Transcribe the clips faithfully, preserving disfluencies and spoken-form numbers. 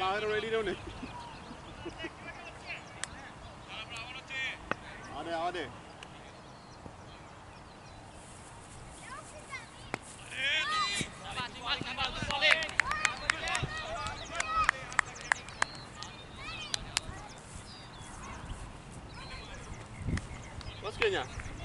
Ahora ready dah ni. Ada, ada. Bos kayaknya.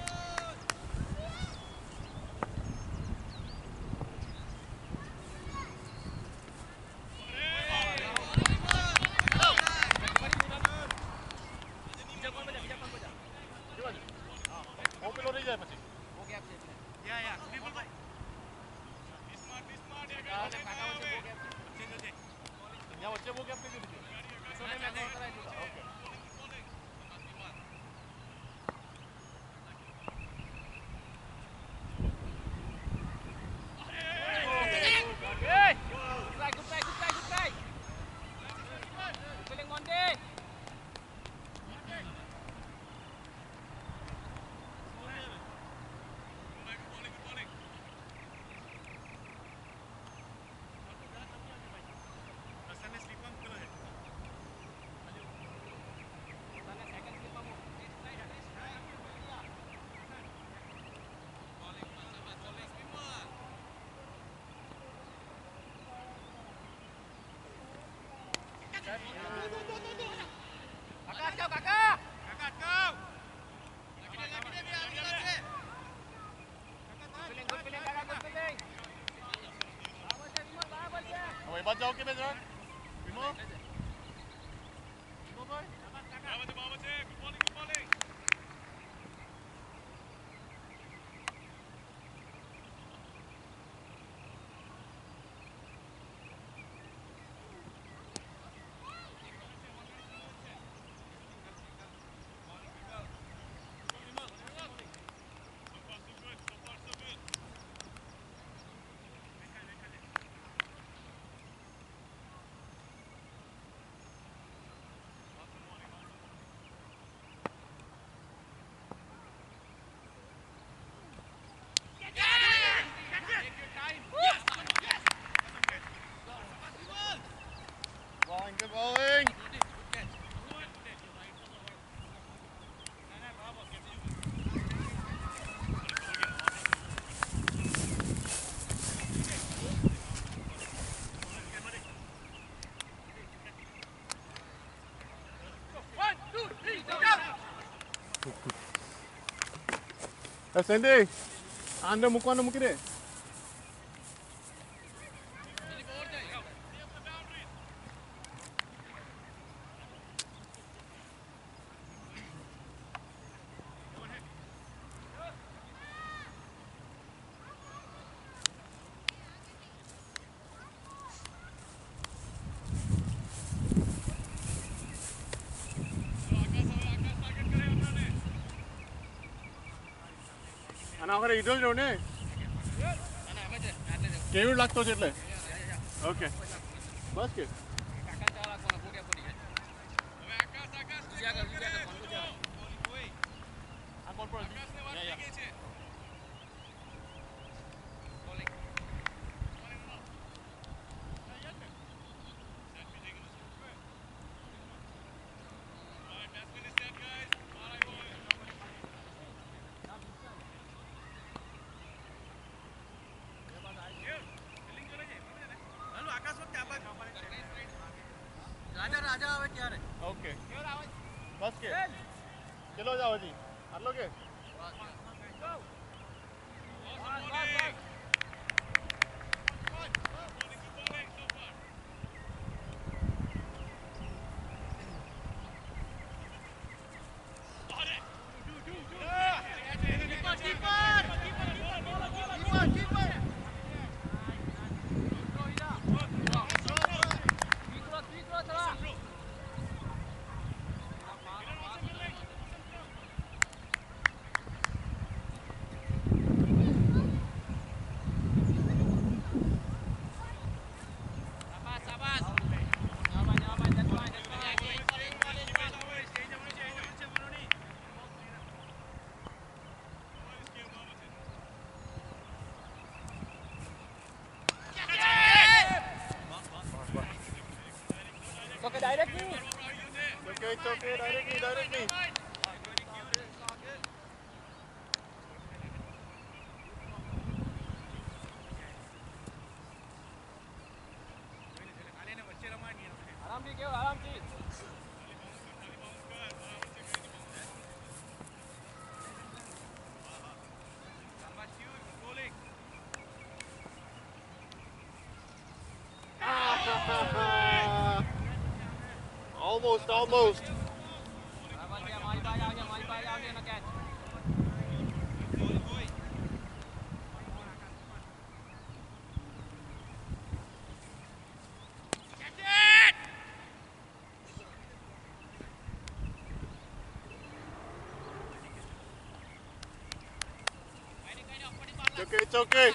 Kakak kau, kakak. Kakak kau. Lagi dia, lagi dia, dia, lagi dia. Guling, guling, kakak, guling. Bawa je, Bimo, bawa je. Awak baca okey Bimo? Bimo? Bimo boy? Bawa je, bawa je. Good bowling, good bowling. Bowling, good bowling. Eh, Sandy. Anda muka anda mungkin deh. Anak orang idol jauh ni. Kevind लागतो એટલે. Okay. બસ કે. કાકા ચાલા કોણ બોગ્યા પડી ગયા. હવે આકાશ આકાશ બીજા આગળ બીજા આગળ કોણ બોગ્યા. આ કોણ પર? આકાશને વાત થઈ ગઈ છે. Bowling. Alright, batsman is set, guys. Alright, boy. રાજા રાજા આવે ત્યારે. Okay. બસ કે. ચલો જાઓ જી. આટલો કે? Awesome bowling. Bowling, good bowling so far. Got it. Do, do, do. Yeah. Keeper, keeper. Keeper, keeper. Keeper, keeper. Dalam di kau, dalam di. Almost, almost. Dapat dia, mari bayar dia, mari bayar dia nak catch. It's okay, it's okay.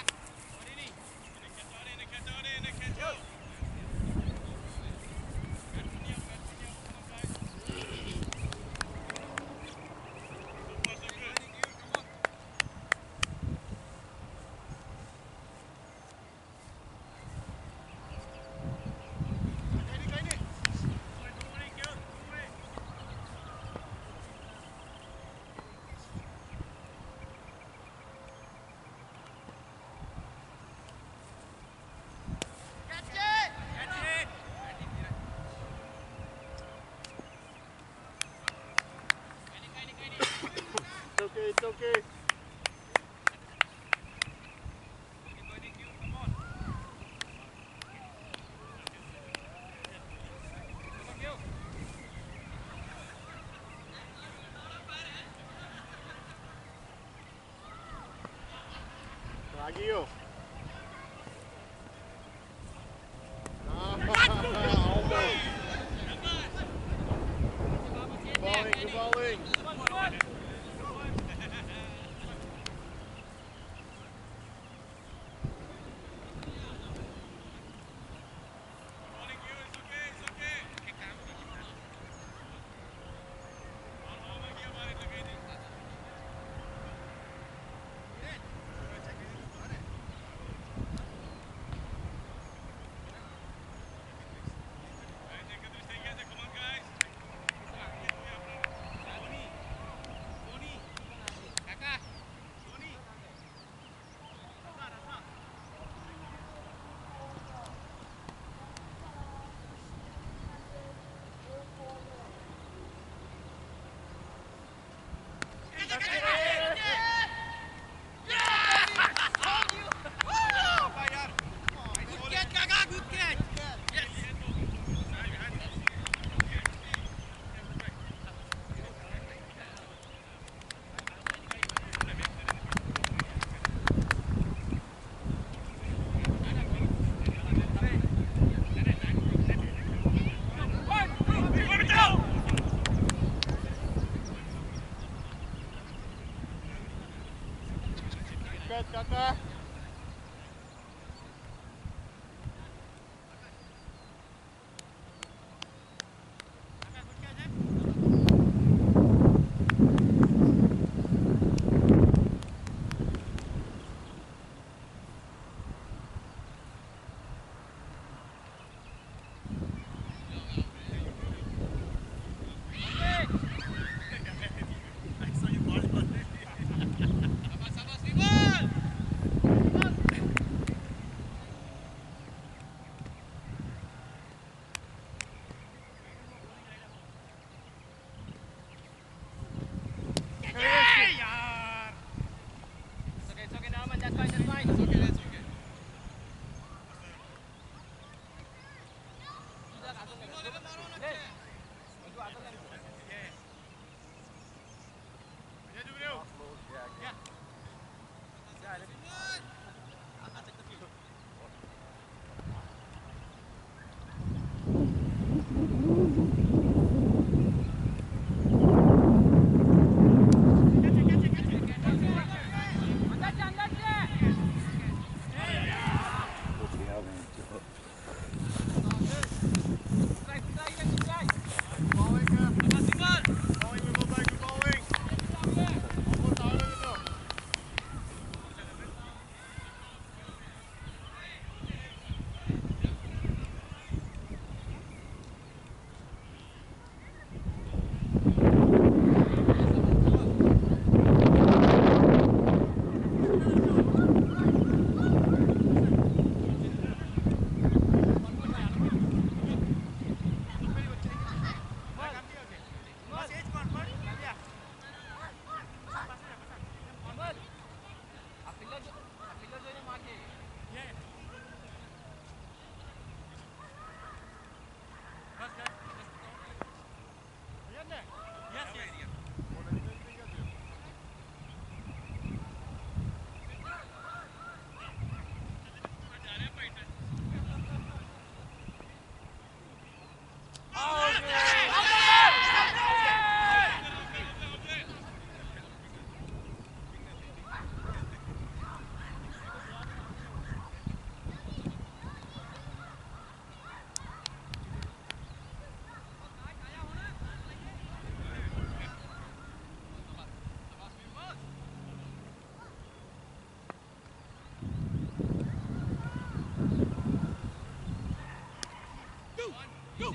It's okay, it's okay. Lagi yuk. Balling, good balling. Cut, kakak. Angkat je, angkat je.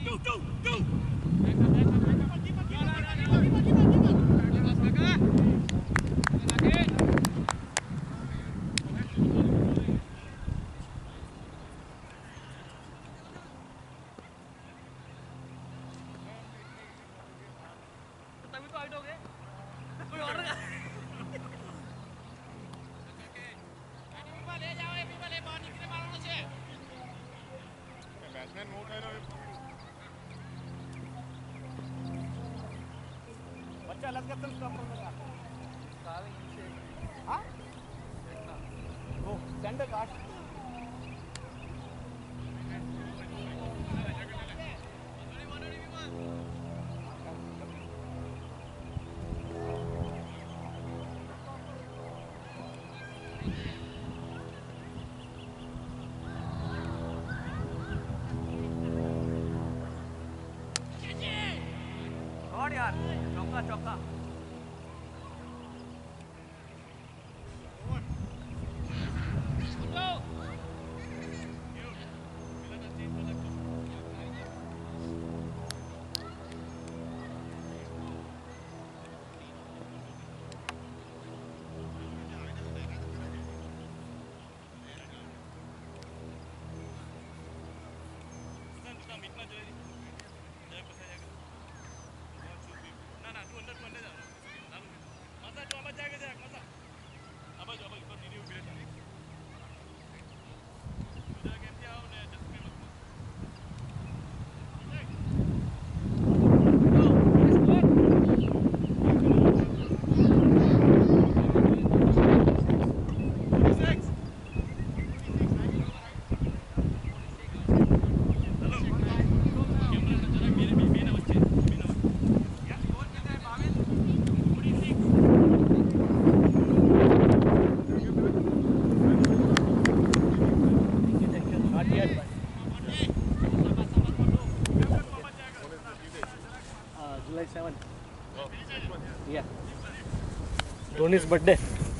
Batsman move है ना बच्चा अलग करते उसका अपन लगा सारे नीचे हां वो सेंटर काट और यार चौका चौका July seventh. Oh, next one, Yeah. Dhoni's birthday.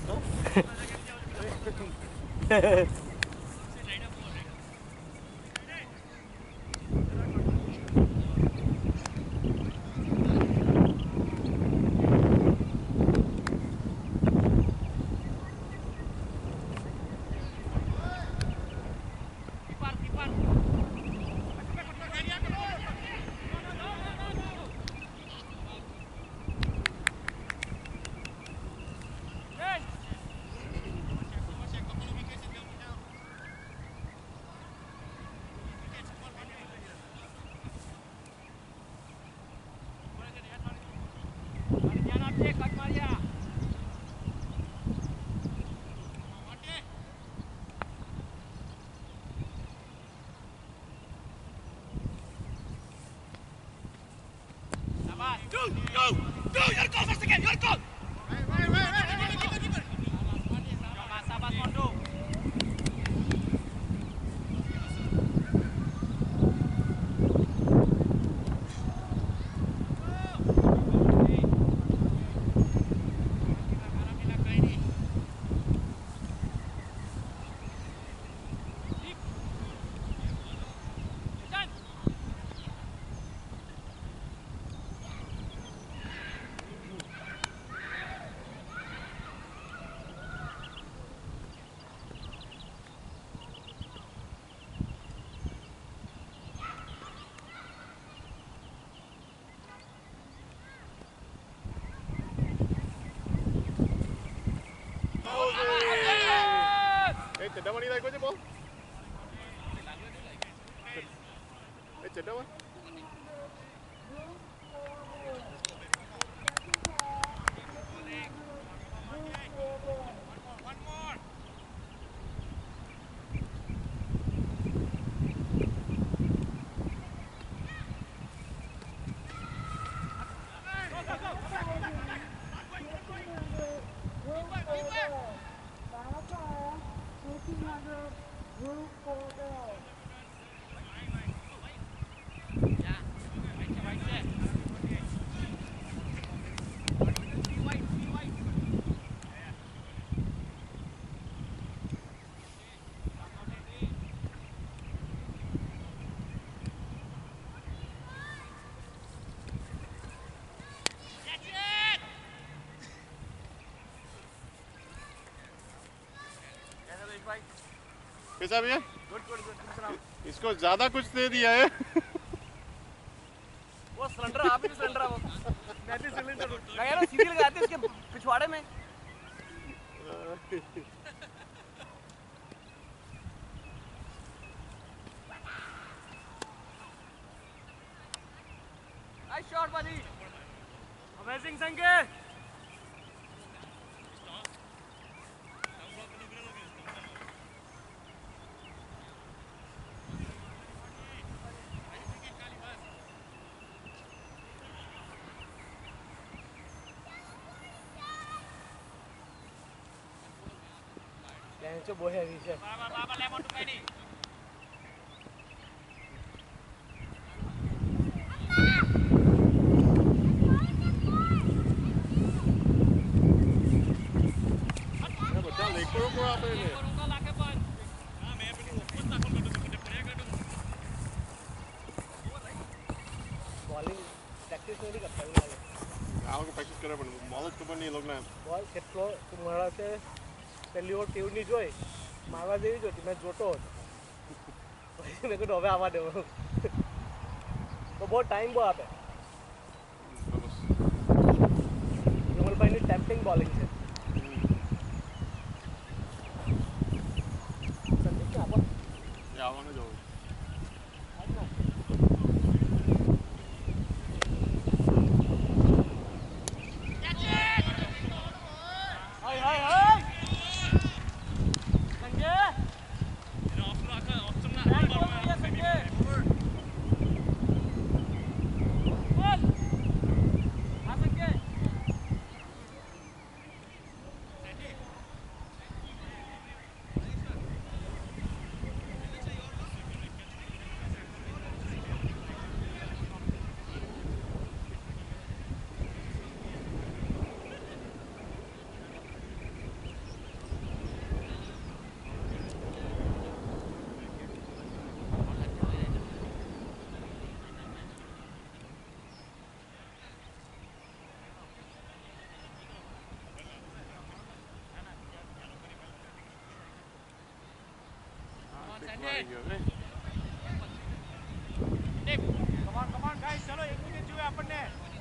Go, go, go! Your goal first again. Your goal. Wait, wait, wait, wait, keeper, keeper. Sabar Kondo. Eh, cedera mana lagi je bol? Eh, cedera mana? भाई कैसा भैया? Good good good तुम सुनाओ। इसको ज्यादा कुछ दे दिया है। वो सिलेंडर आप भी सिलेंडर है वो मैं भी सिलेंडर हूँ मैं यार सीढ़ी लगाते इसके पिछवाड़े में नाइस शॉट buddy अमेजिंग संगे वो है नीचे बाबा बाबा लेमन टू कैनी Ya betul, lekor ko apa ini? Bowling practice नहीं करता है ये Aku practice કરે પણ મોલ જ ખબર નહીં લોક ને. બોલ કેટલો તમારા તે પહેલી ઓવર ટીવની જોઈ મારવા જેવી જોતી મેં જોતો હતો પછી મેં કીધું હવે આવવા દેવો તો બહુ ટાઈમ બહુ આપે વિમલભાઈની ટેમ્પિંગ બોલિંગ છે સંદીપ ને આપો Ya આવવાનું જ હોય. હાય હાય હાય સંજય કમાન કમાન ગાઈસ ચલો એક વિકેટ જોઈએ આપણને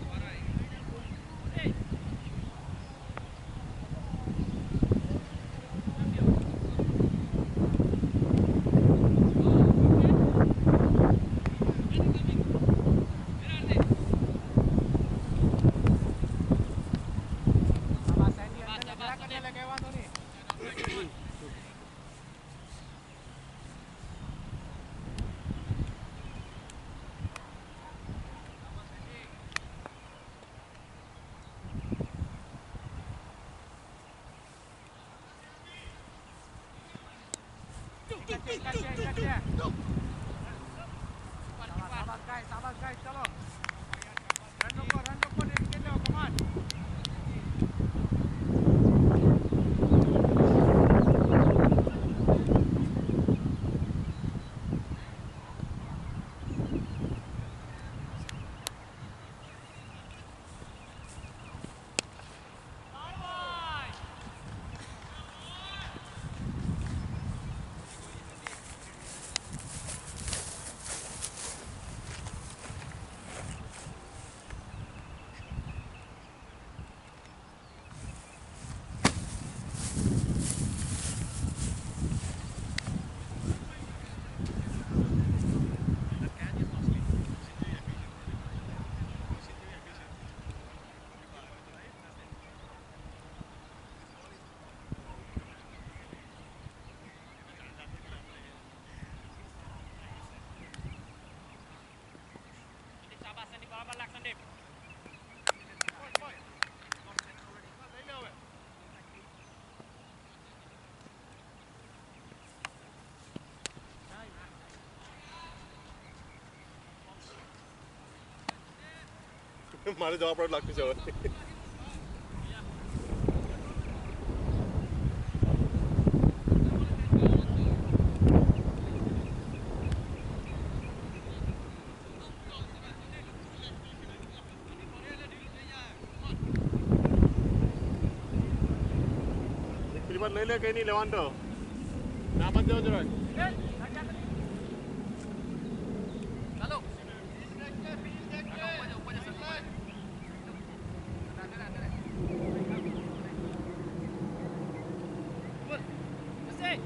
sabar guys sabar guys chalo run ko run ko एक विकेट लो कमान મારે જવા પડે લાગતું છે હવે. એક પેલી વાર લઈ લે કઈ નહીં લેવાનું તો Dapat jauh-jauh. Lalu. Upanya, upanya satu. Kanan, kanan, kanan. Gol. Kasih.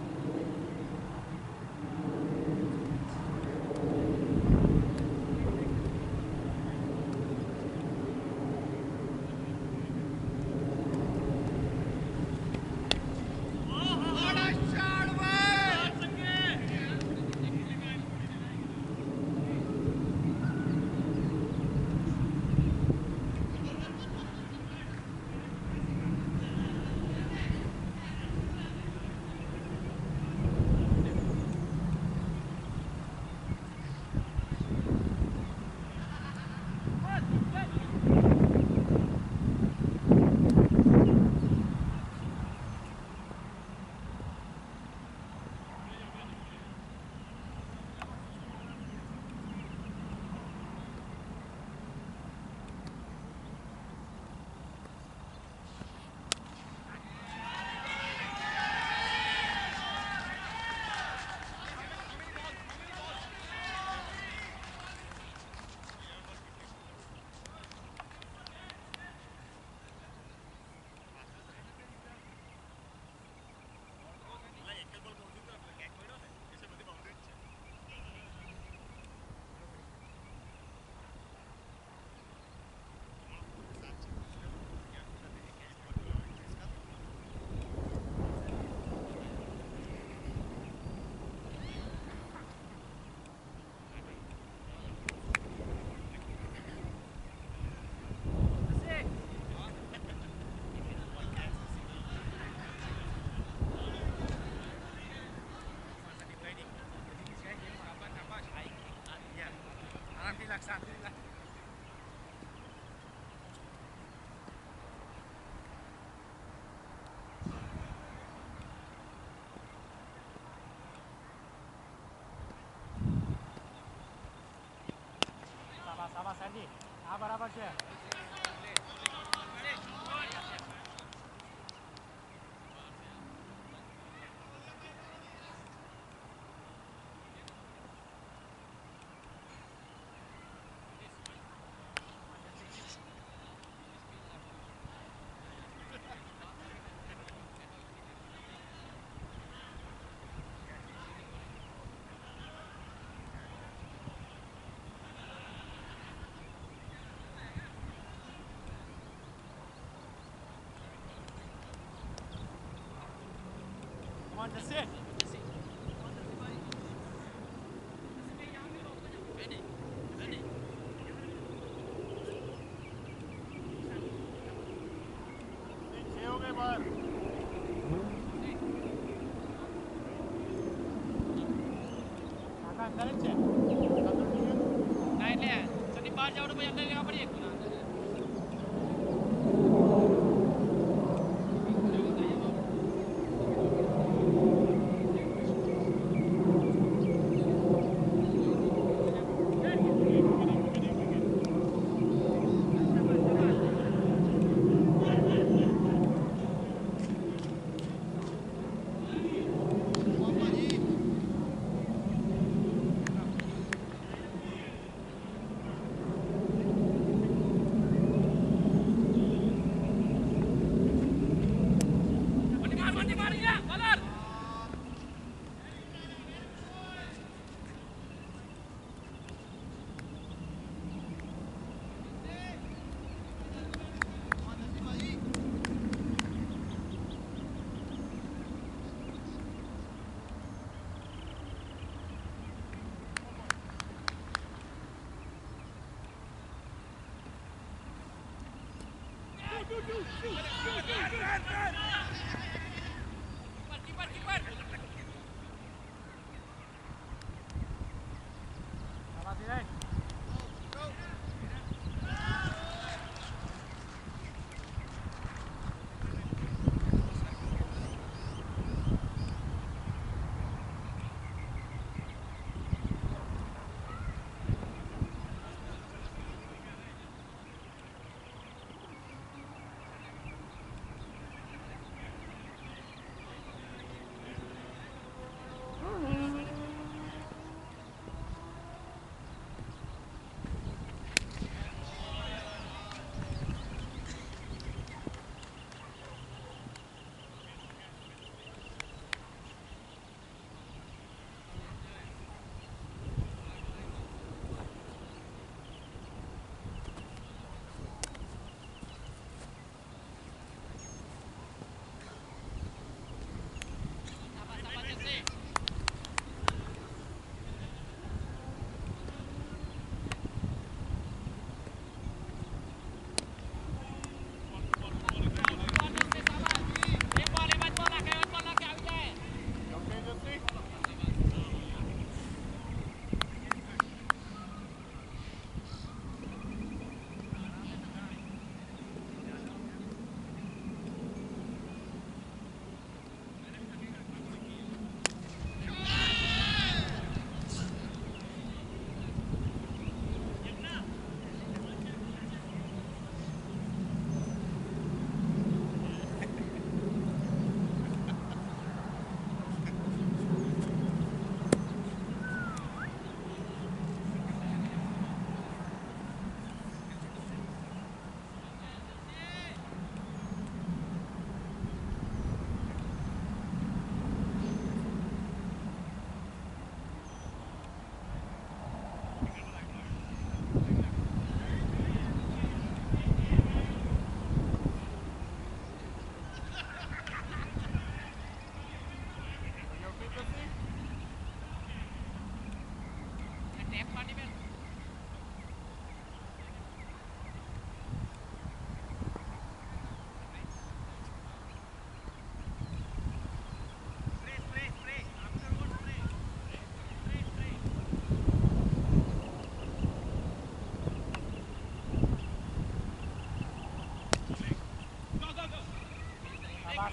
Alhamdulillah. Sabar, sabar Sandy. Abar-abar je. Come on, that's it. छह हो गए बाहर Kakak अंदर જ છે. ના એટલે સની બહાર જવાનું પછી અંદર લેવા પડી Kiper, kiper. Sabar Sirai.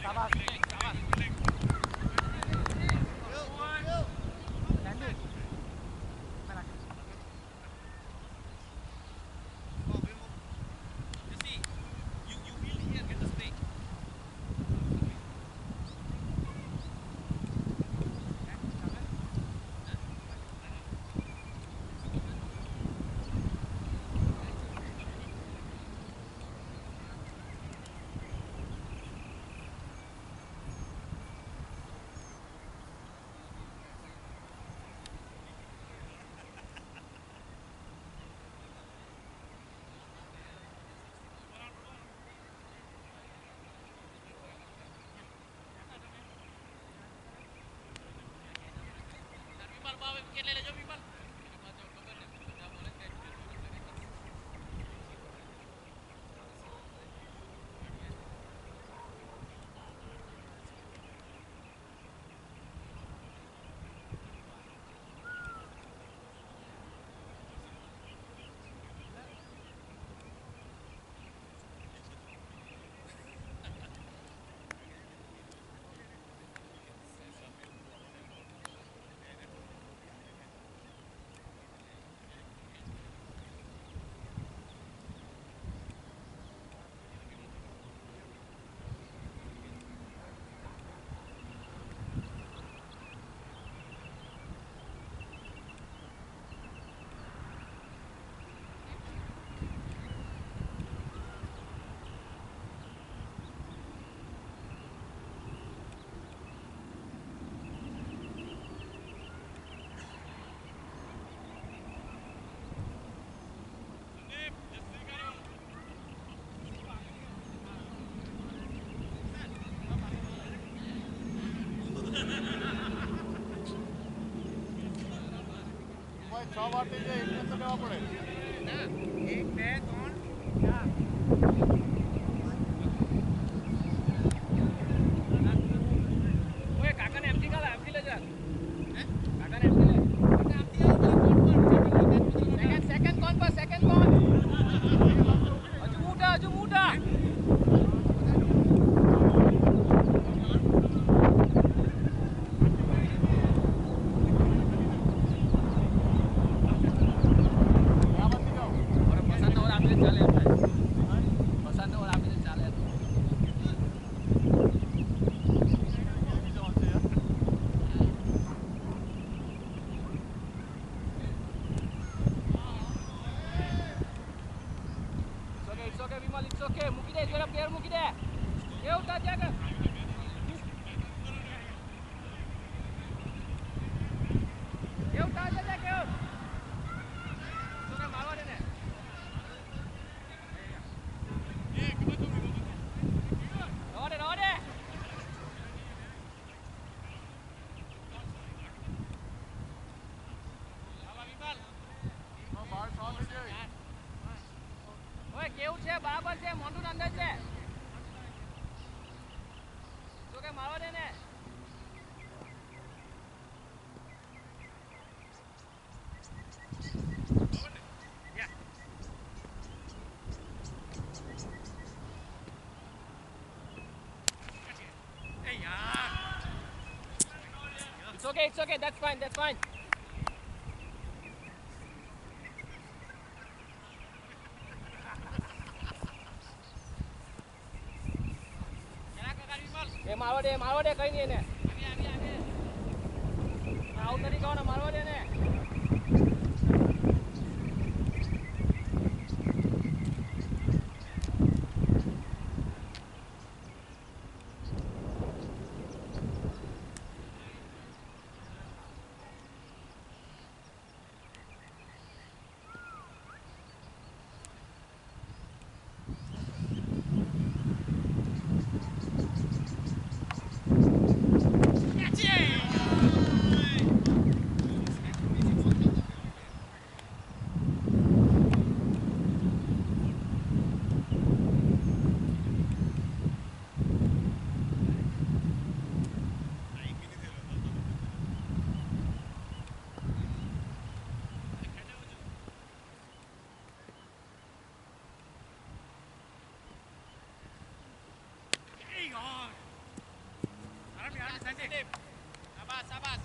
Sabar. Sabar. Landing. છ વાટી છે એક તો લેવા પડે એક બે ત્રણ ઓય કાકાને એમટી કાલા એમટી લે જા હે કાકાને એમટી લે સેકન્ડ સેકન્ડ કોણ પર સેકન્ડ કોણ હજુ મોટા હજુ મોટા કેવું છે બરાબર છે મોટું અંદર છે તો કે મારવા દે ને It's okay, it's okay, that's fine, that's fine. એ મારવા દે મારવા દે કઈ નહીં એને આઉટ નથી કહેવાનો મારવા દે ને Sabar, sabar.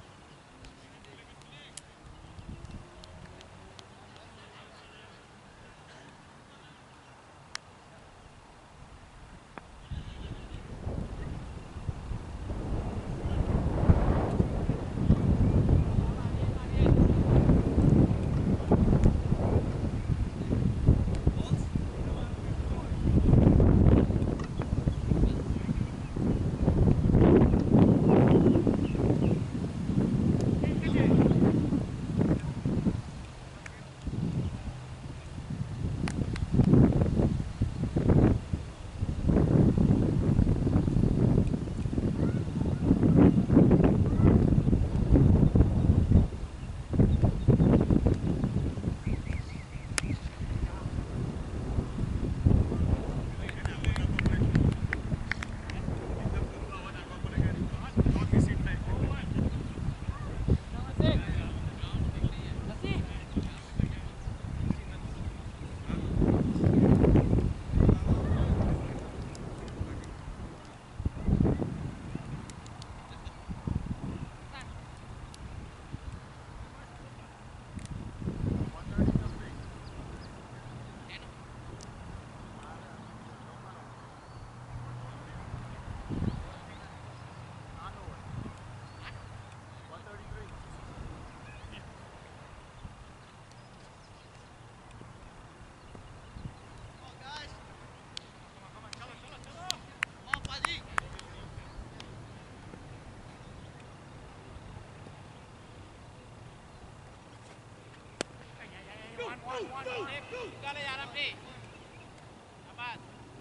Kali ya Ramdi. Sabar.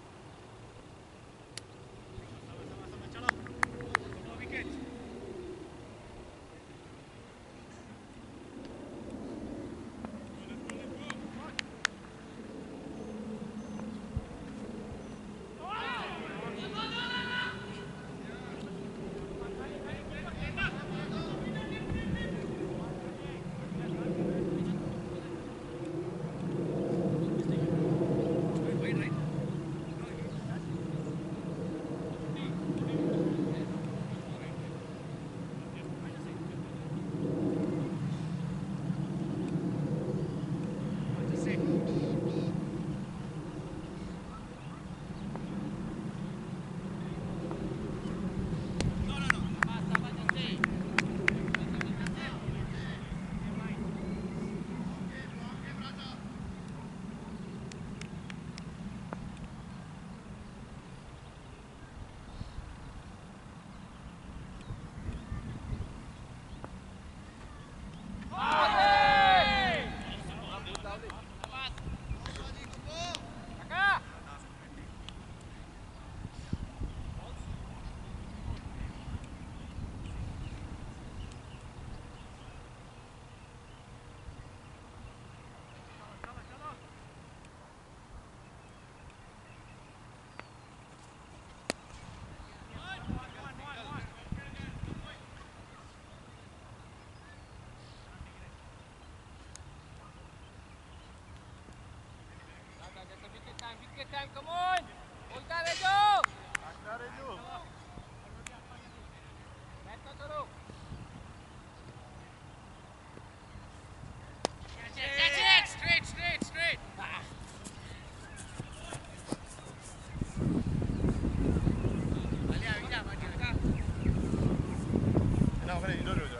Bikin time, come on. Ultar Rejo. Agda Reju. Beto suruh. Catch it, straight, straight, straight. Now, where you do it?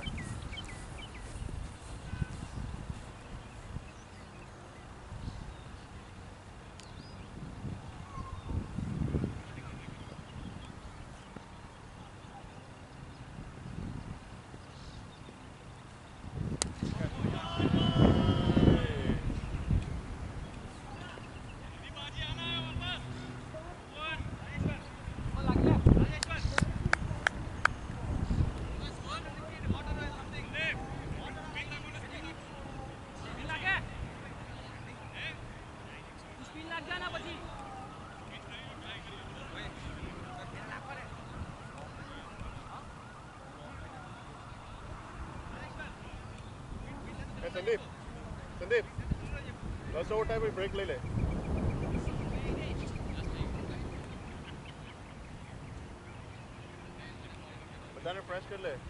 Hey, Sandeep. Sandeep. Last overtime में break ले ले. બધાને fresh કરી લે.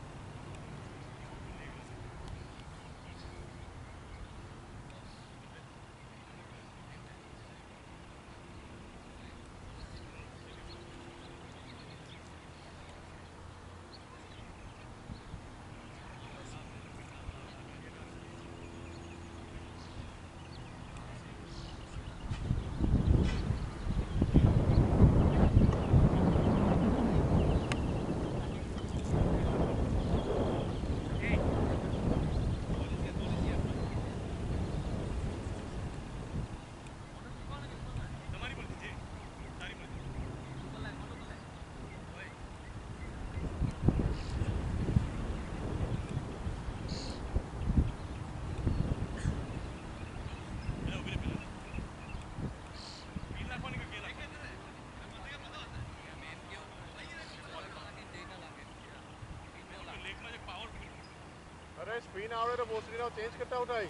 અરે spin આવડે તો બોસરીનો change કરતા ઉઠાઈ.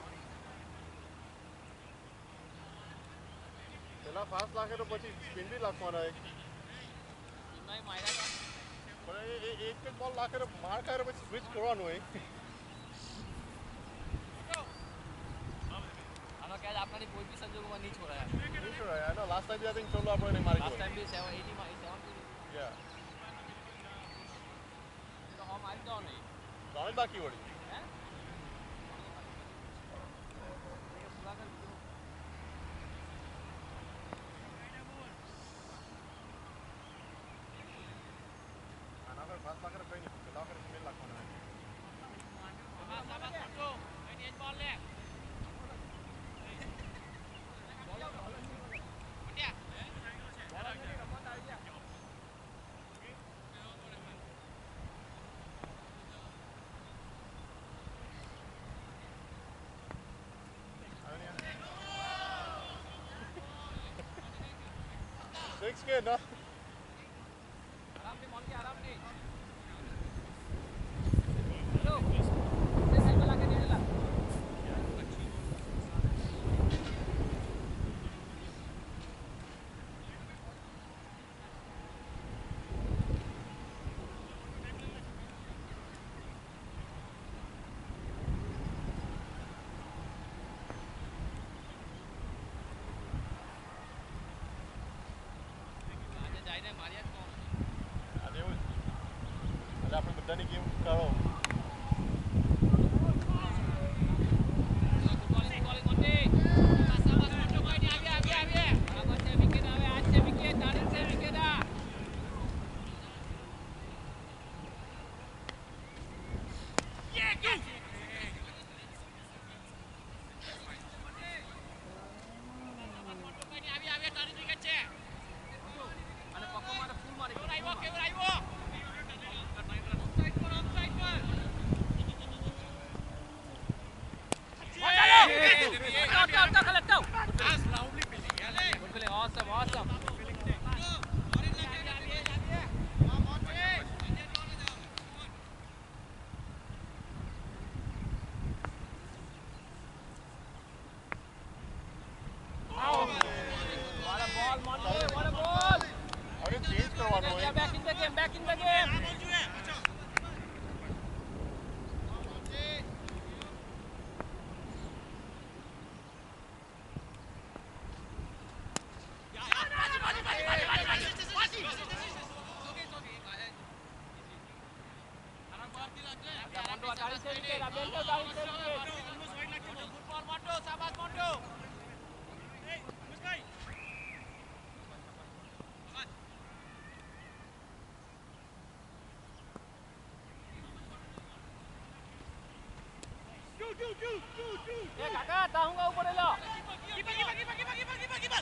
પેલા ફાસ્ટ લાગે તો પછી સ્પિન બી લાખવાના એક. પણ એ એક જ બોલ લાગે તો માર ખાય તો પછી સ્વિચ કરવાનું હોય. આનો કેચ આપણાની કોઈ બી સંજોગોમાં નહીં છોડાય. નહીં છોડાય. આનો લાસ્ટ ટાઈમ બી આઈ થિંક ચોલો આપણે નહીં મારી. લાસ્ટ ટાઈમ બી સેવન એટી માં સેવન યા તો હો મારી દો નહીં. ત્રણ બાકી વળી. હે એ પૂરા કર દીધું. આના પર ફાસ્ટ લાગે તો કઈ નહીં. પેલા વખતે સ્પિન લાખવાના હોય. સાબાસ સાબાસ મોટો કઈ એજ બોલ લે. સિક્સ કે ના આરામથી મોનકી આરામથી. હેલો તે સાઈડ પર લાગે નીચે લાગ. આજે જઈને માર્યા જ કોણ. આજે એવું જ. આજે આપણે બધાની ગેમ કરો. Awesome, awesome. What a ball, Monte, what a ball. હવે ચેન્જ કરવાનું હોય. Back in the game, back in the game. Eh kakak, tahu nggak umur lo? Kiper, kiper, kiper, kiper, kiper, kiper, kiper.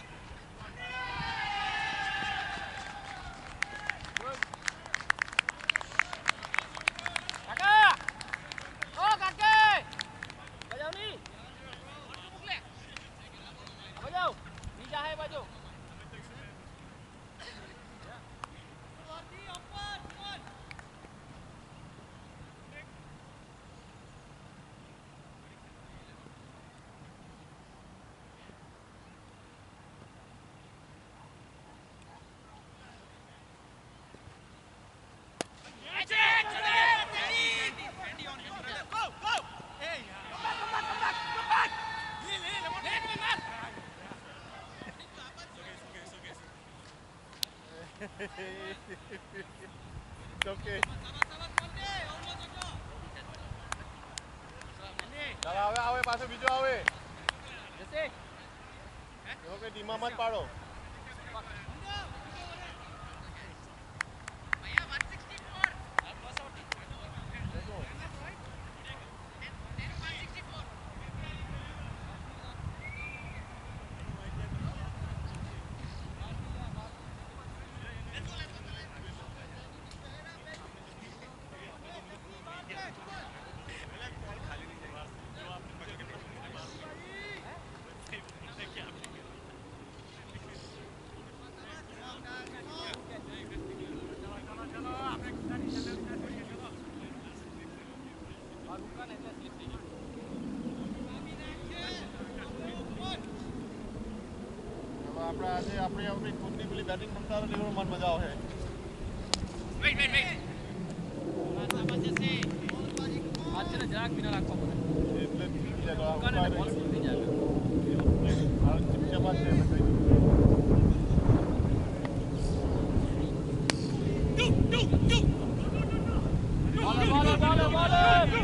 Kakak! Oh kakek! Bajau ni. Bajau. Bija hai bajau. It's okay. ચાલ આવે આવે પાછો બીજો આવે જશે એવો કે ધીમા મત પાડો આપણે આજે આપણી આપણી ખુદની પેલી બેટિંગ રમતા હોય એવો મન મજા આવે વેઇટ વેઇટ વેઇટ સાબા જશે આજ છે ને જરાક બિના રાખવા પડે એટલે બીજા તો કાને બોલ થઈ જાય આ ચિપચપા છે એટલે કઈ ડુ ડુ ડુ બોલ બોલ બોલ બોલ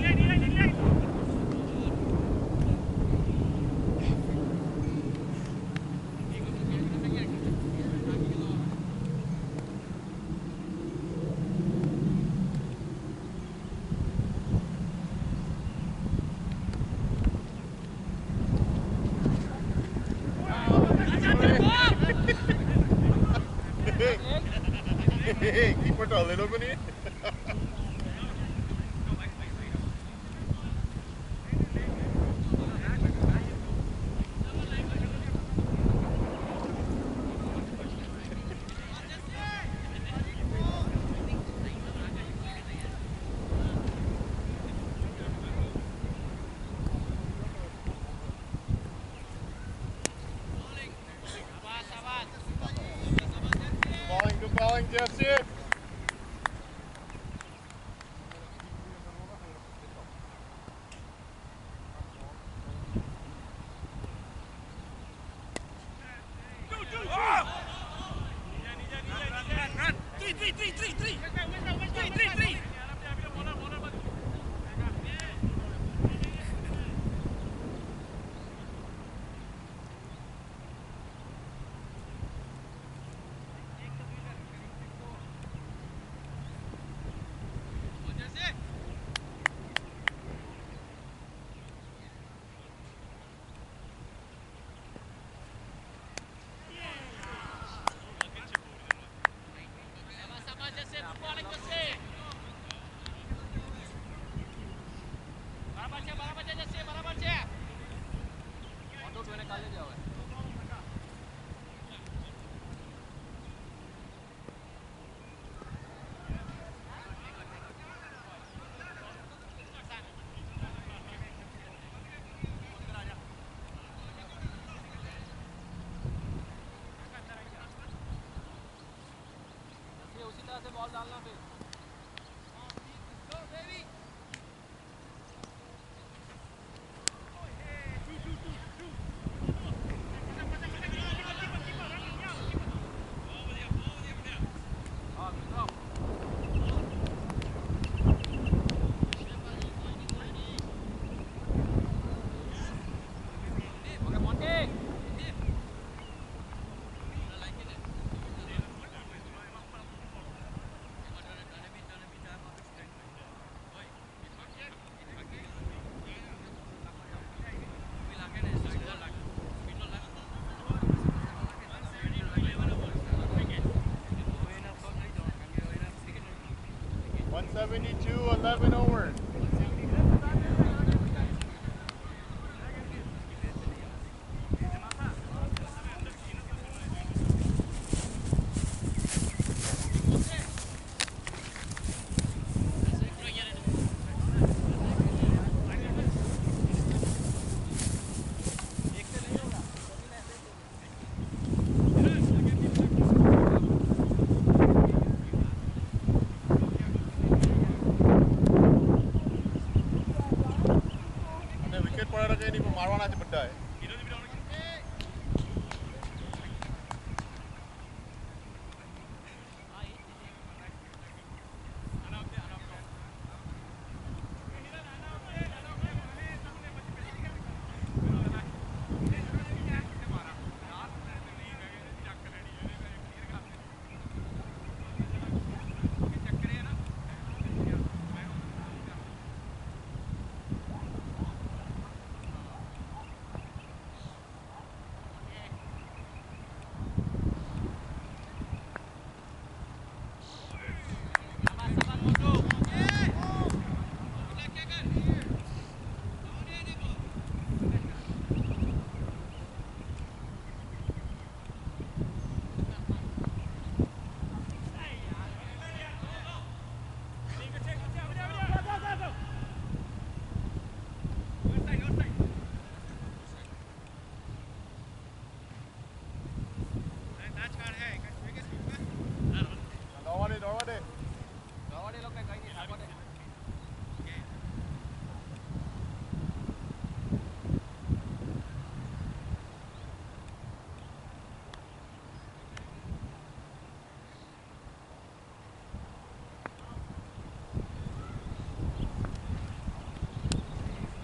keeper to le logo ni Bowling, good bowling, Jesse. Ball डालना फिर one seventy-two, eleven over. મારવાના છે બધાએ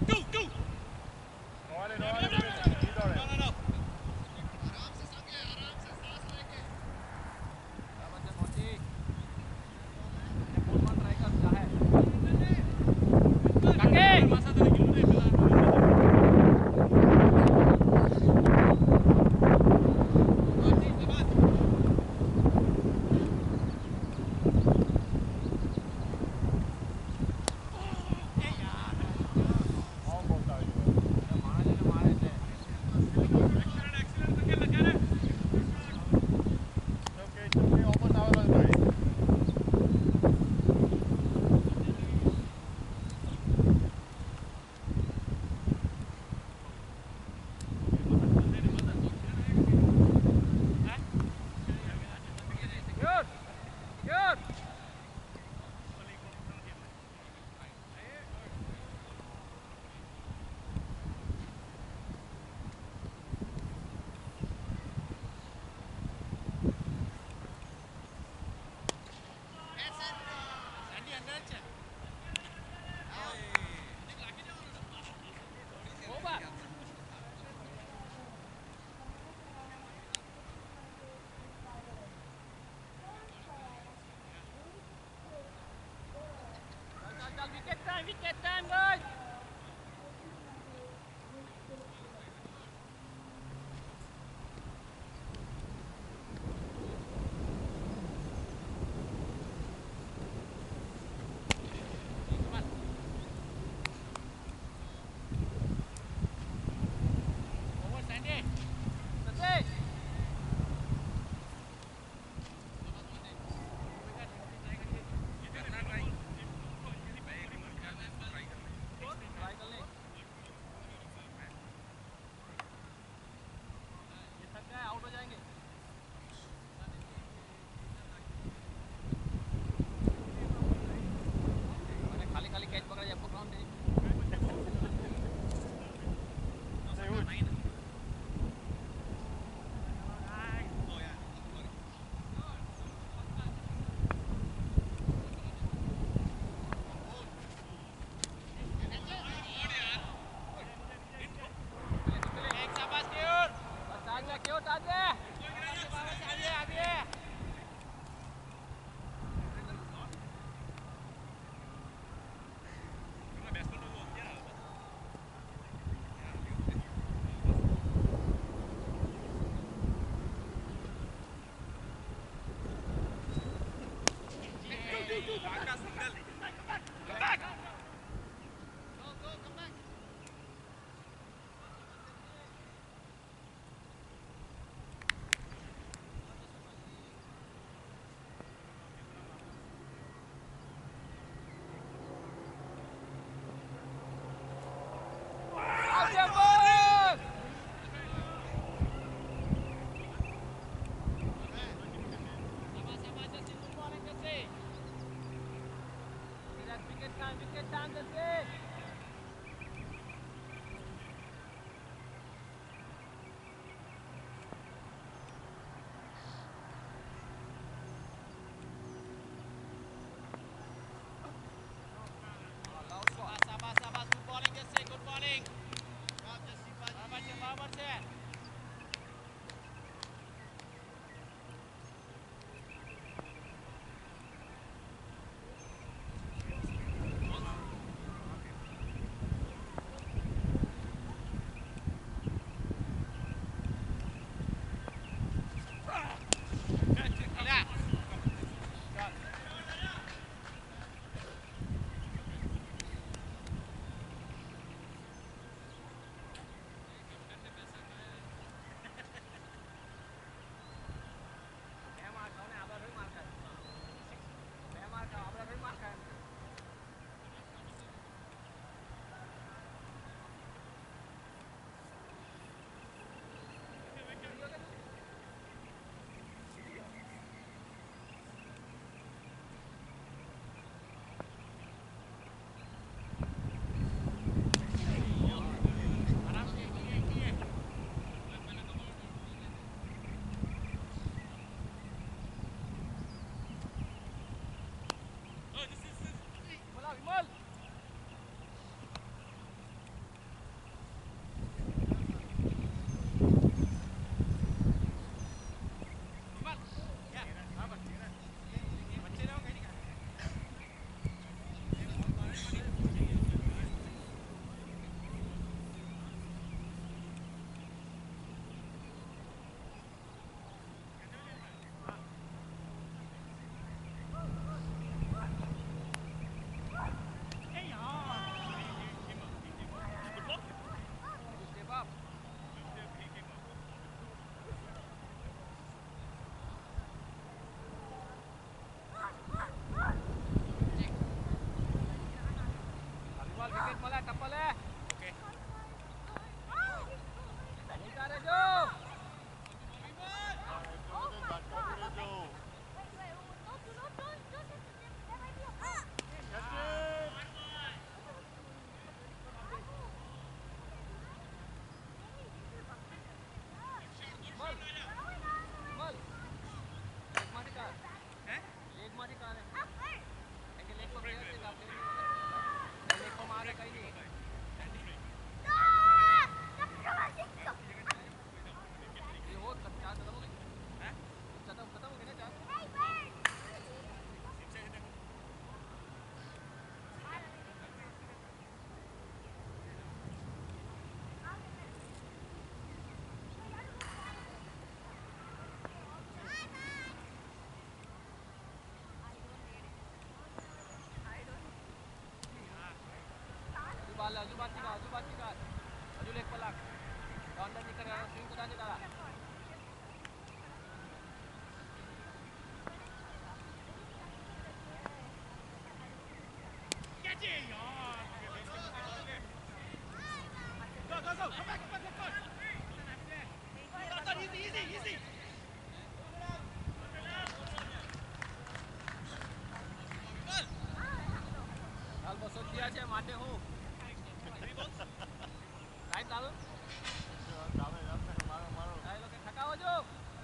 No वाले no वाले नहीं दौड़े No, no, no. और बोलता है Excellent, excellent. Okay, look at it. okay okay वापस आवे बस भाई Good. Good. Over. Chal, chal, wicket time, wicket time, guys. Over, Sandy. Sandy. એક મળે ટપલે ઓકે ઉતાર રહેજો haju batik haju batik haju lek pelak kawan dan ikan yang swing ke tadi dah go go go come back come back come back easy easy easy હાલ બસો દિયા છે માટે હું right ચાલુ ચાલે જાતે મારો મારો આ લોકો ઠકાવો જો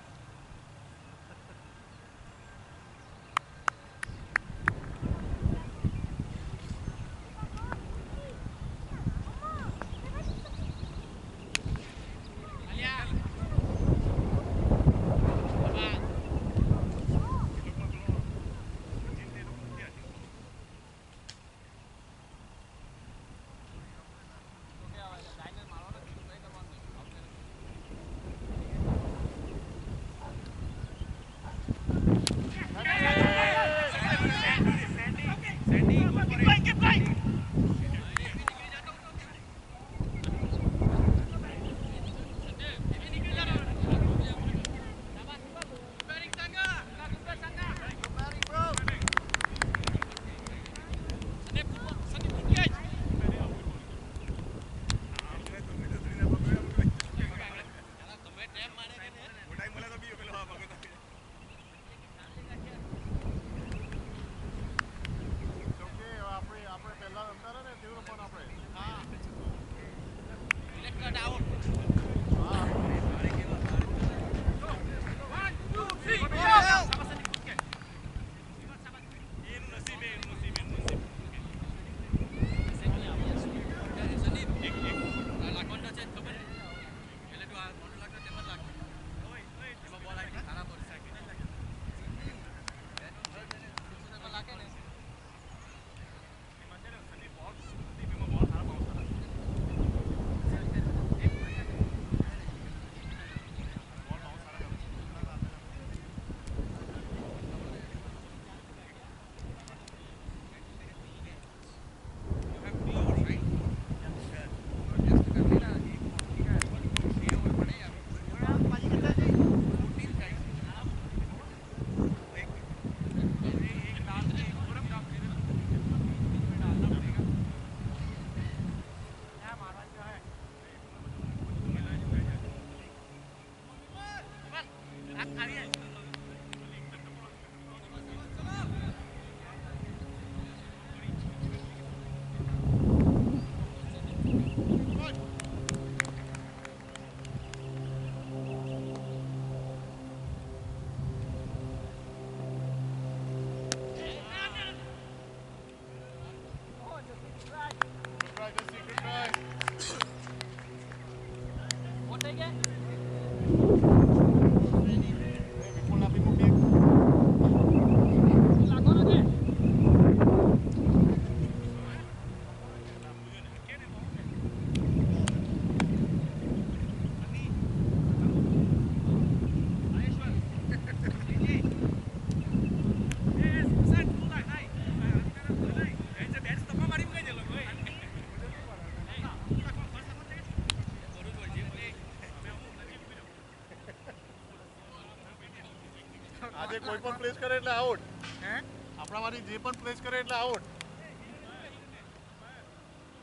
આજે કોઈ પણ પ્લેસ કરે એટલે આઉટ હે આપણામાંથી જે પણ પ્લેસ કરે એટલે આઉટ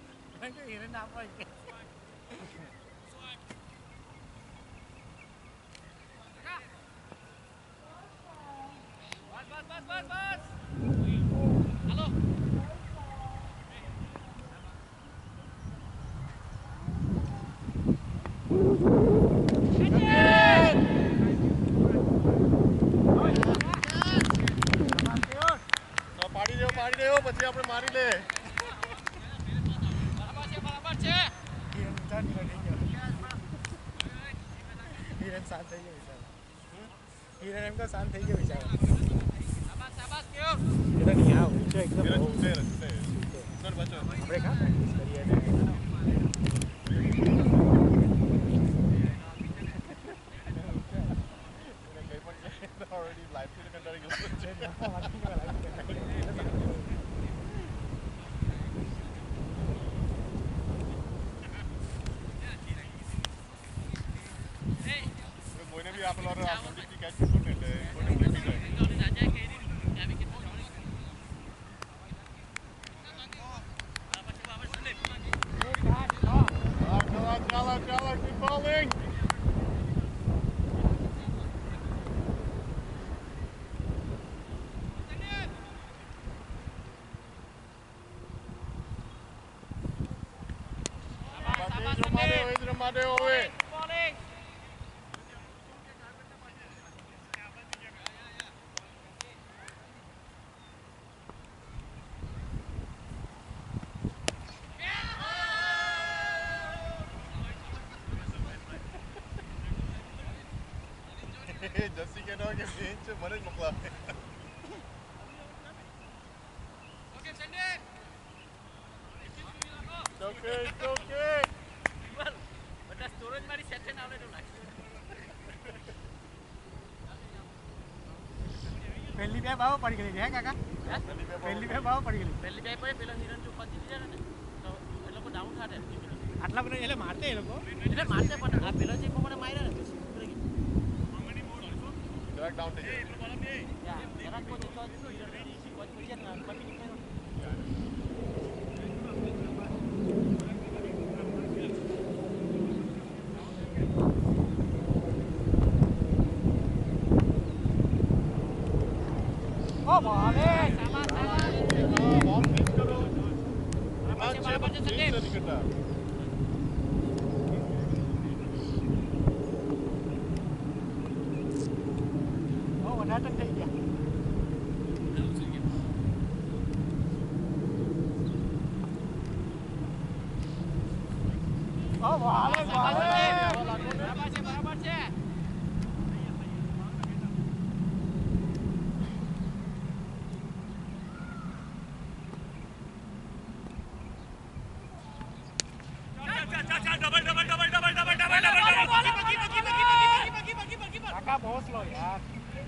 હિરેન આપવા બસ બસ બસ બસ હાલો પાડી દેવો પાડી દેવો પછી આપણે મારી લે બરાબર છે બરાબર છે હિરેન શાંત થઈ ગયો વિચાર હિરેન એમ તો શાંત થઈ ગયો વિચાર શાબાશ શાબાશ કેવો હિરેન નહીં આવ ઊંચો એકદમ હિરેન બહુ ઊંચે રહે, ઊંચે રહે. ચલ બચો આપણે કાં પ્રેક્ટિસ કરીએ ને કંઈ પણ ઓલરેડી લાઈફથી કંટાળી ગયો છે કોઈને બી આપેલો આ મોટી કેચ મૂકો ને એટલે કોઈને બ્રેક જાય ચાલો ચાલો ચાલો keep bowling માટે હવે બોલિંગ જસી કહેતો કે બેન્ચ છે મને જ મોકલાવે ઓકે સંડે ઓકે ઓકે બધા સ્ટોરેજ મારી સેટ થઈને આવડે તો લાગે પહેલી બે બાવો પડી ગઈ હે કાકા પહેલી બે બાવો પડી ગઈ પહેલી જાય પછી પેલા નિરંજન પતી જાય ને તો એ લોકો ડાઉન થાય આટલા બધા એટલે મારતે એ લોકો એટલે મારતે પણ આ પેલા જે મને માર્યા ને જરાક ડાઉન થઈ જાય યા જરાક કોઈ તો કોઈ કોઈ જાય ને પતી ગયો ઓ બાલે શાબાશ શાબાશ હા બોલ મિસ કરો બરાબર છે બરાબર છે સંદીપ નથી કરતા ઓ વધારે થઈ ગયા ઓ બાલે બાલે બરાબર છે બરાબર છે કાકા બહુ સ્લો યાર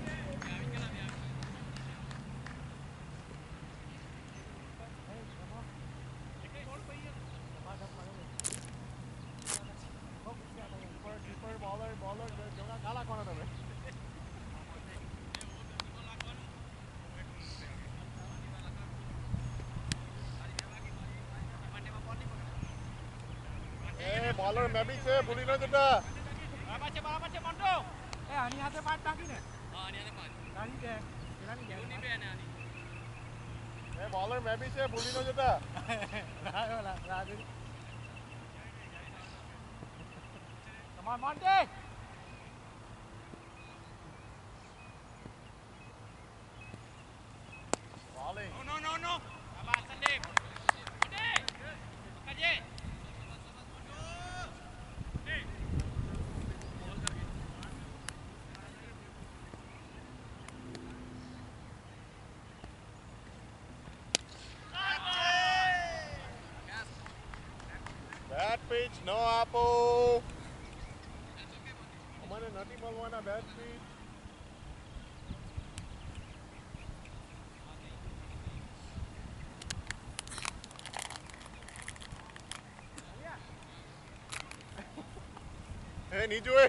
બોલર બોલર જોડા ગાલા કોણ તમે એ બોલર મે બી છે ભૂલી ન જતા બરાબર છે બરાબર છે મોન્ટો એ આની હાથે પાંચ નાખીને હા આની આને પાંચ ગાડી દે પેલાની દે ની બે ને આની એ બોલર મે બી છે ભૂલી ન જતા રાગોલા રાગોલી Come on, Monte! Bowling. No, no, no, no. Sabar, Sandeep. Monte. Pakaje. Bad pitch, no આપો અમારે નથી મળવાના બેટ પીચ હે નહીં જોએ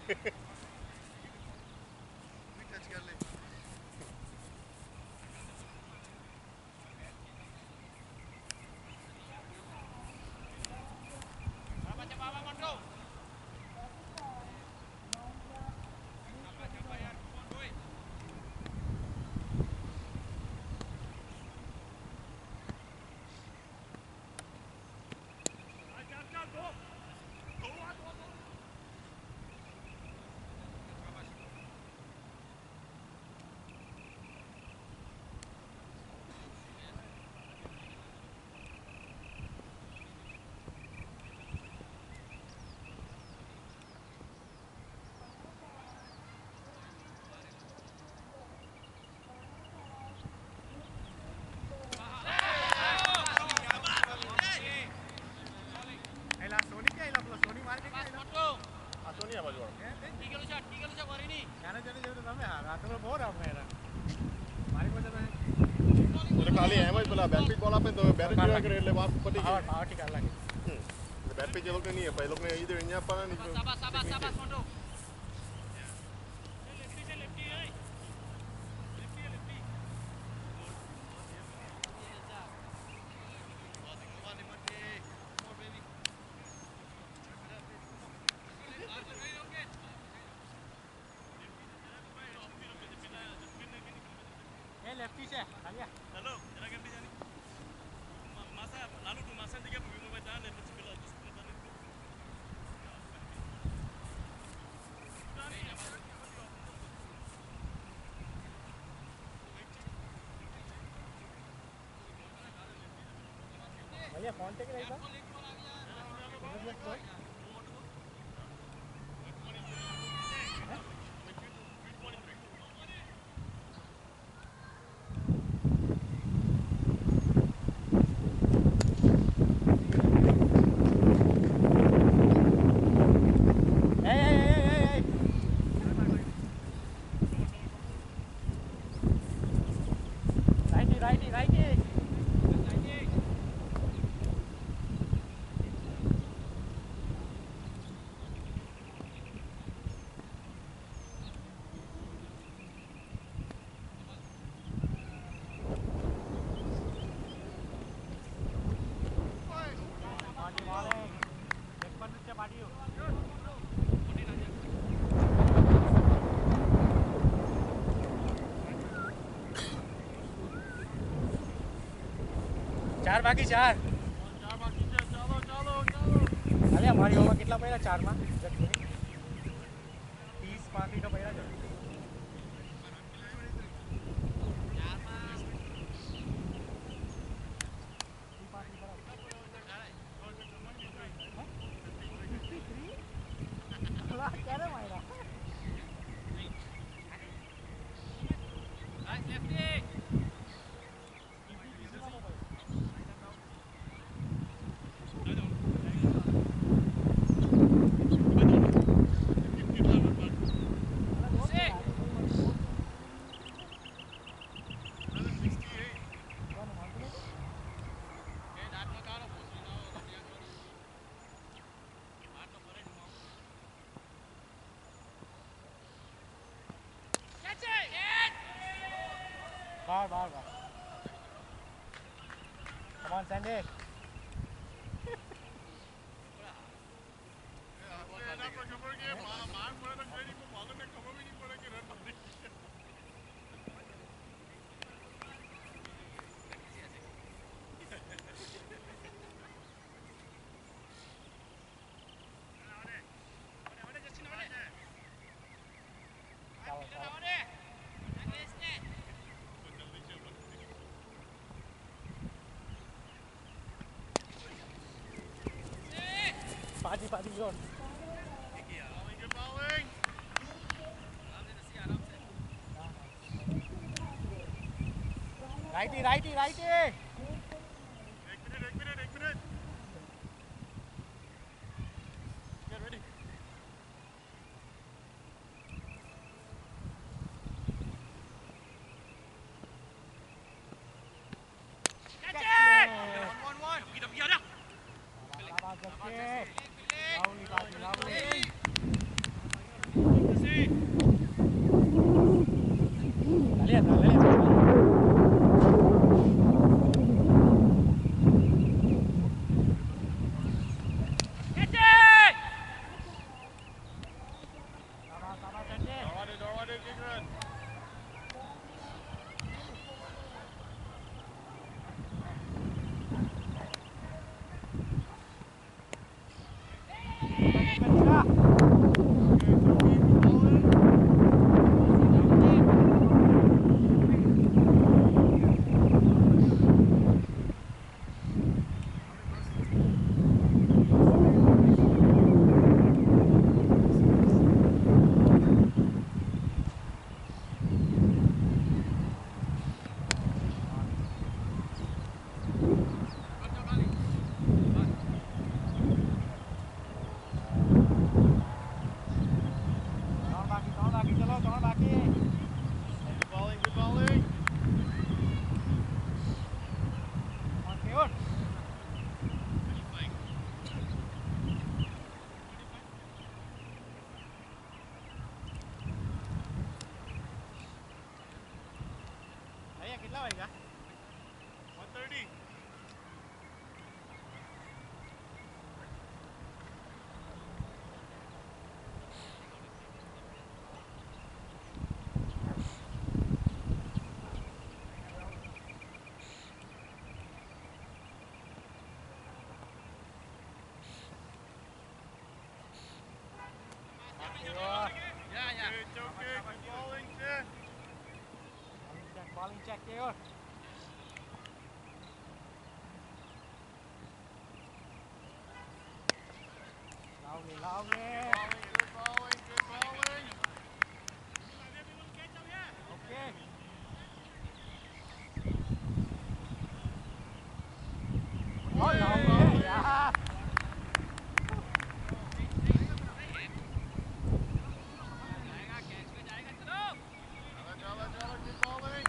પેલા બેટ પીચ બોલ આપે તો બેટ જોયા કરે એટલે વાત પતી પાવર ગઈ. પાવર ઠીક લાગે બેટ પીચ એ લોકોને નહીં અપાય. એ લોકોને either અહીંયા આપવાના નહીં. સાબા સાબા સાબા મોટો એ લેફ્ટી છે Aliya Lalu, jangan ganti jadi. Masa lalu tuh masa tiga pemain pemain tahan dan kecil lagi sebentar itu. Aliya phone છે કે નહીં બા righty, righty. ચાર બાકી ચાર અરે અમારી ઓમાં કેટલા પડ્યા ચારમાં ત્રીસ પાંત્રીસ તો પડ્યા છે ક્યારે માર્યા Ball, ball, ball. Come on, Sandy. Padi, padi, John. Righty, righty, righty. એક મિનિટ એક મિનિટ એક મિનિટ Get ready. Catch it! One, one, one. Kita pergi dah. Lovely, padi, lovely. Lihat, lihat. કેટલા વાગ્યા one thirty Ya, ya. It's okay, keep balling, Chen. Balling check here. Loudly, loudly. Good balling, good balling. Okay. Oh, loudly. Yeah. जाएगा catch में जाएगा चलो Jala, jala, jala, keep balling.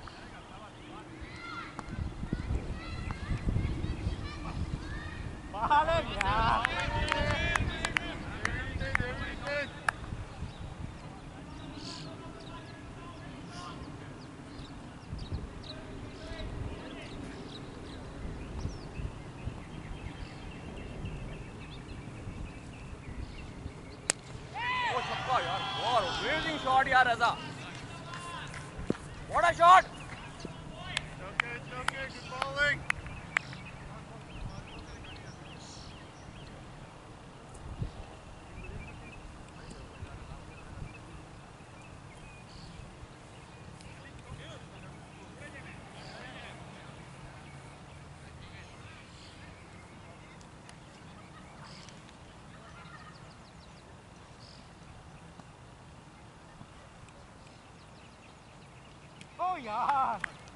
Balling. Yeah. Everything, everything. ओ छक्का यार और amazing shot यार Raza what a shot It's okay, it's okay, good balling. Oh, yeah.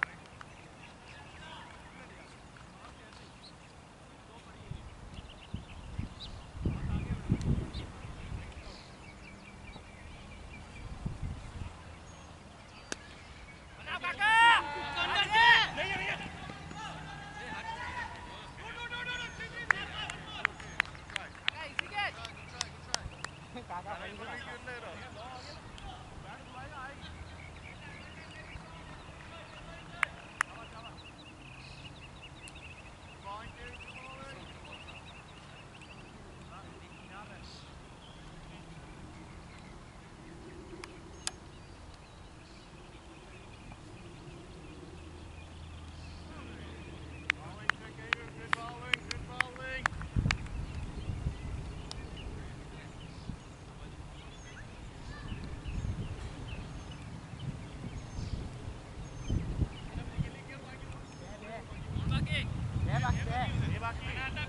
बना काका अंदर से काका इसी के Kaga, Very good later. Balling, kid, keep balling. Balling, check, Aiden, good balling, good balling. बाकी Yeah, back there. Hey, Baki.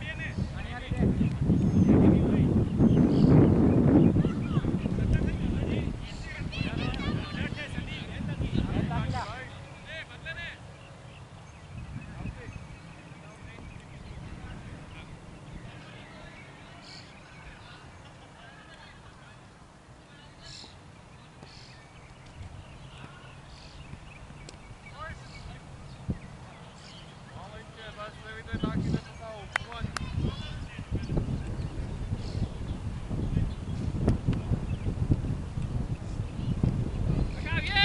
Balling, kid, let's see if they knock you this ball. One. काका ये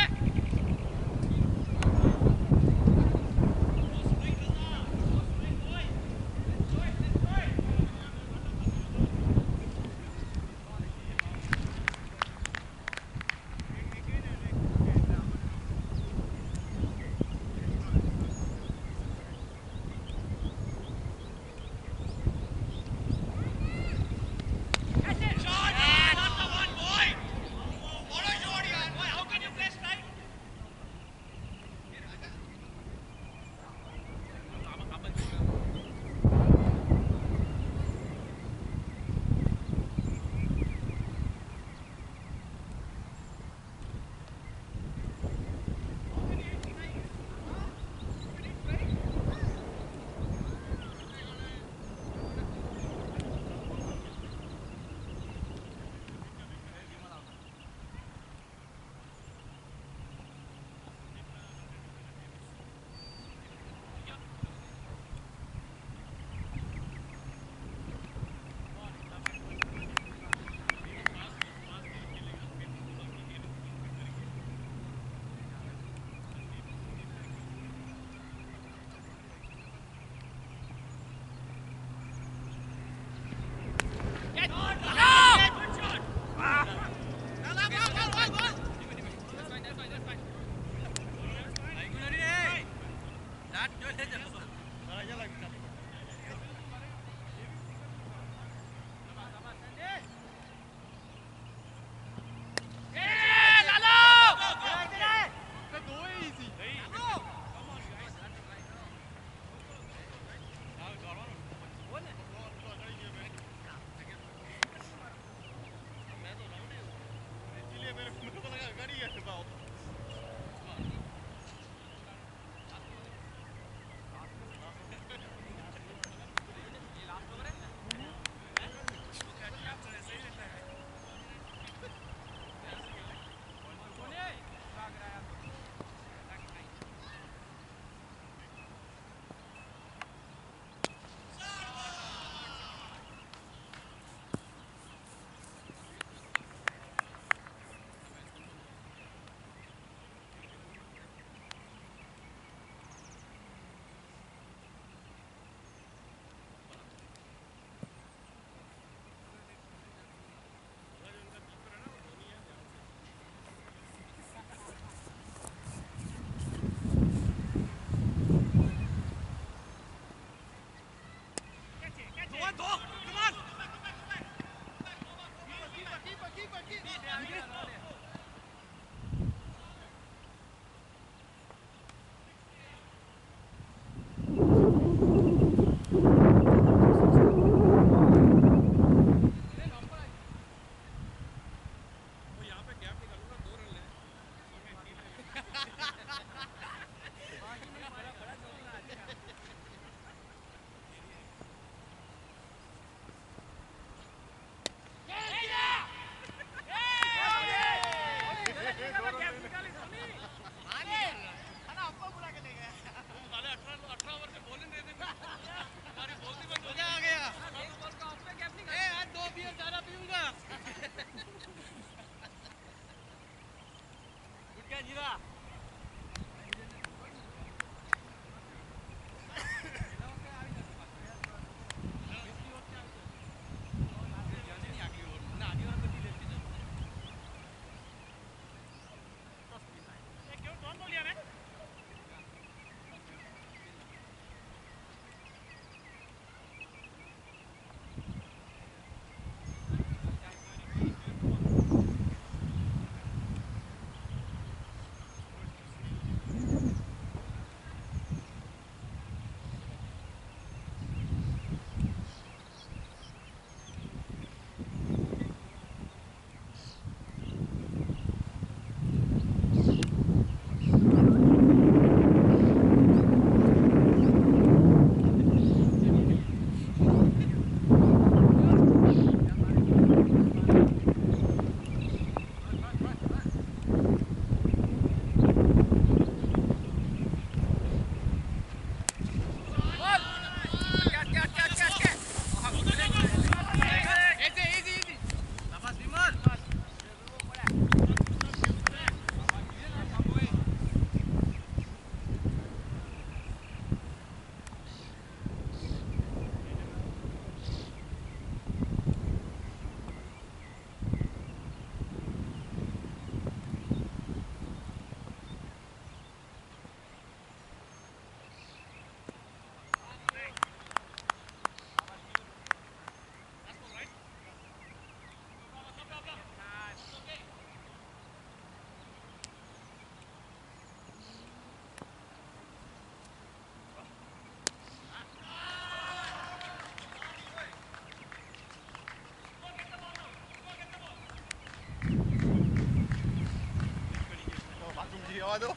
आवा दो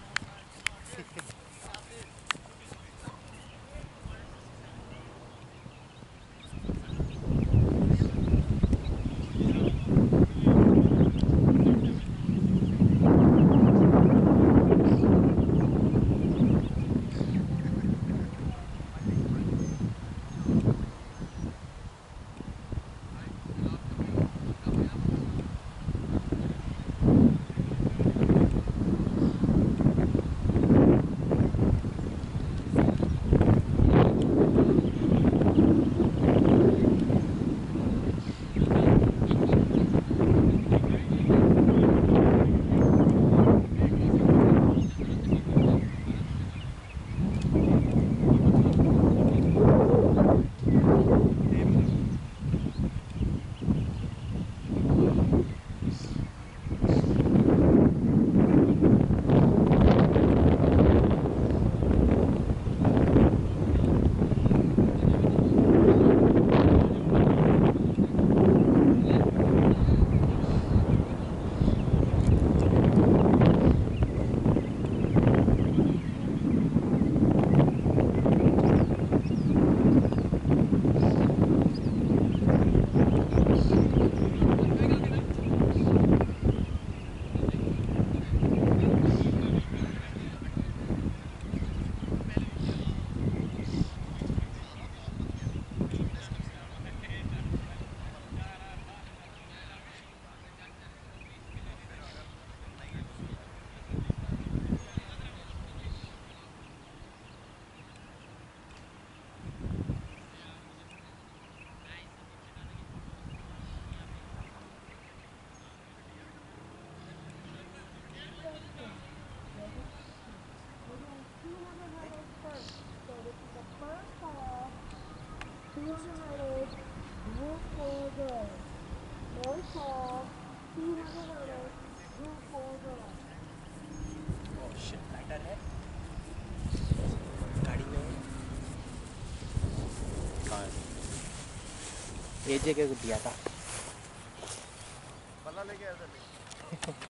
ये जगह को दिया था बल्ला लेके आया था